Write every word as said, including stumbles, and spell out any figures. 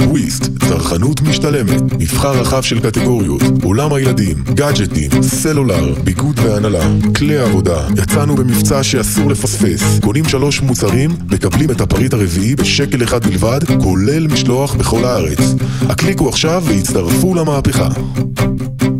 טוויסט, צרכנות משתלמת, מבחר רחב של קטגוריות, עולם הילדים, גאדג'טים, סלולר, ביגוד והנהלה, כלי עבודה. יצאנו במבצע שאסור לפספס. קונים שלוש מוצרים, מקבלים את הפריט הרביעי בשקל אחד בלבד, כולל משלוח בכל הארץ. הקליקו עכשיו והצטרפו למהפכה.